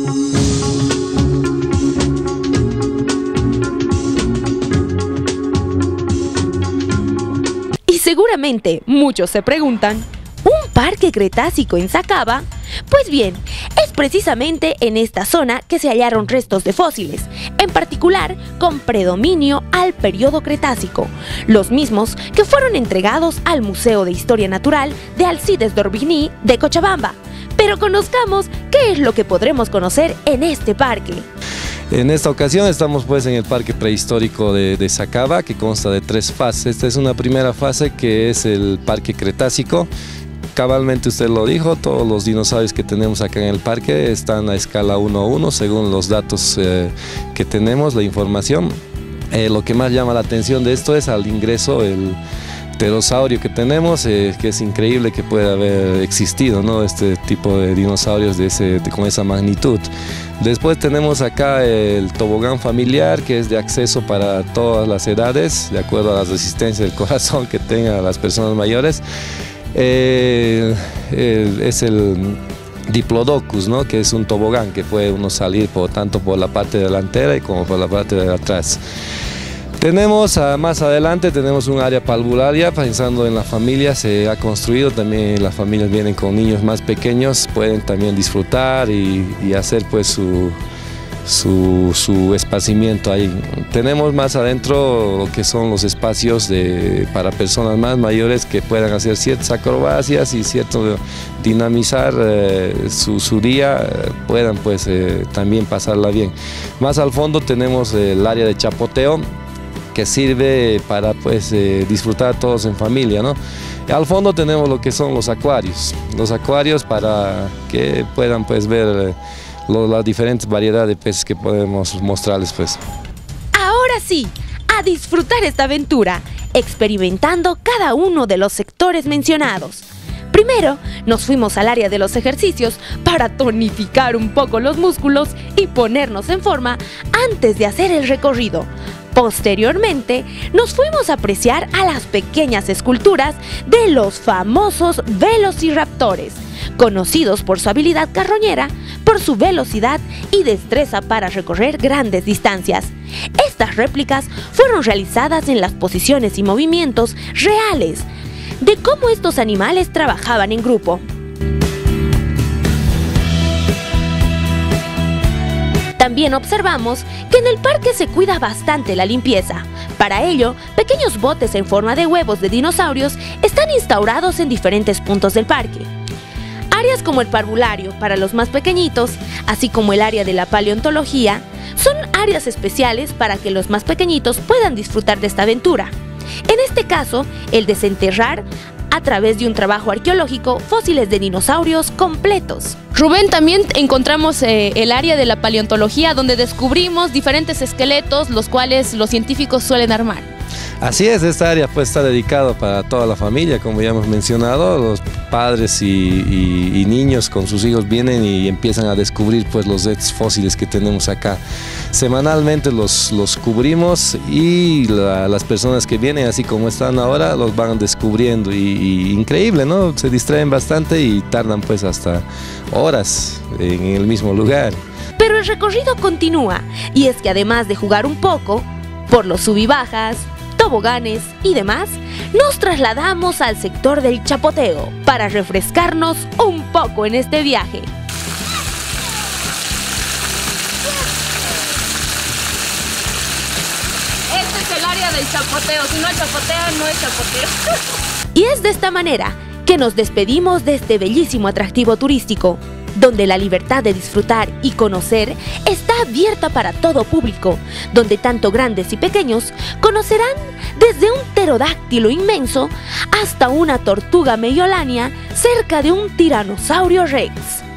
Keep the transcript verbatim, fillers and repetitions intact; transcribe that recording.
Y seguramente muchos se preguntan, ¿un parque cretácico en Sacaba? Pues bien, es precisamente en esta zona que se hallaron restos de fósiles, en particular con predominio al periodo Cretácico, los mismos que fueron entregados al Museo de Historia Natural de Alcides d'Orbigny de Cochabamba. Pero conozcamos qué es lo que podremos conocer en este parque. En esta ocasión estamos pues en el Parque Prehistórico de, de Sacaba, que consta de tres fases. Esta es una primera fase que es el Parque Cretácico. Cabalmente usted lo dijo, todos los dinosaurios que tenemos acá en el parque están a escala uno a uno según los datos eh, que tenemos, la información. Eh, lo que más llama la atención de esto es al ingreso el pterosaurio que tenemos, eh, que es increíble que pueda haber existido, ¿no? Este tipo de dinosaurios de ese, de, con esa magnitud. Después tenemos acá el tobogán familiar, que es de acceso para todas las edades, de acuerdo a la resistencia del corazón que tengan las personas mayores. Eh, eh, es el Diplodocus, ¿no? Que es un tobogán que puede uno salir por, tanto por la parte delantera y como por la parte de atrás. Tenemos a, más adelante tenemos un área parvularia, pensando en la familia, se ha construido, también las familias vienen con niños más pequeños, pueden también disfrutar y, y hacer pues su, su, su esparcimiento ahí. Tenemos más adentro lo que son los espacios de, para personas más mayores que puedan hacer ciertas acrobacias y cierto dinamizar eh, su, su día, eh, puedan pues eh, también pasarla bien. Más al fondo tenemos el área de chapoteo, que sirve para pues eh, disfrutar todos en familia, ¿no? Al fondo tenemos lo que son los acuarios, los acuarios para que puedan pues ver eh, lo, las diferentes variedades de peces que podemos mostrarles pues. Ahora sí, a disfrutar esta aventura, experimentando cada uno de los sectores mencionados. Primero, nos fuimos al área de los ejercicios para tonificar un poco los músculos y ponernos en forma antes de hacer el recorrido. Posteriormente, nos fuimos a apreciar a las pequeñas esculturas de los famosos velociraptores, conocidos por su habilidad carroñera, por su velocidad y destreza para recorrer grandes distancias. Estas réplicas fueron realizadas en las posiciones y movimientos reales de cómo estos animales trabajaban en grupo. También observamos que en el parque se cuida bastante la limpieza. Para ello, pequeños botes en forma de huevos de dinosaurios están instaurados en diferentes puntos del parque. Áreas como el parvulario para los más pequeñitos, así como el área de la paleontología, son áreas especiales para que los más pequeñitos puedan disfrutar de esta aventura. En este caso, el desenterrar a través de un trabajo arqueológico fósiles de dinosaurios completos. Rubén, también encontramos eh, el área de la paleontología, donde descubrimos diferentes esqueletos, los cuales los científicos suelen armar. Así es, esta área pues está dedicada para toda la familia, como ya hemos mencionado. Los padres y, y, y niños con sus hijos vienen y empiezan a descubrir pues los restos fósiles que tenemos acá. Semanalmente los, los cubrimos y la, las personas que vienen, así como están ahora, los van descubriendo y, y increíble, ¿no? Se distraen bastante y tardan pues hasta horas en el mismo lugar. Pero el recorrido continúa, y es que además de jugar un poco por los sub y bajas, toboganes y demás, nos trasladamos al sector del chapoteo para refrescarnos un poco en este viaje. Este es el área del chapoteo, si no hay chapoteo, no hay chapoteo. Y es de esta manera que nos despedimos de este bellísimo atractivo turístico, donde la libertad de disfrutar y conocer está abierta para todo público, donde tanto grandes y pequeños conocerán desde un pterodáctilo inmenso hasta una tortuga mediolania cerca de un tiranosaurio rex.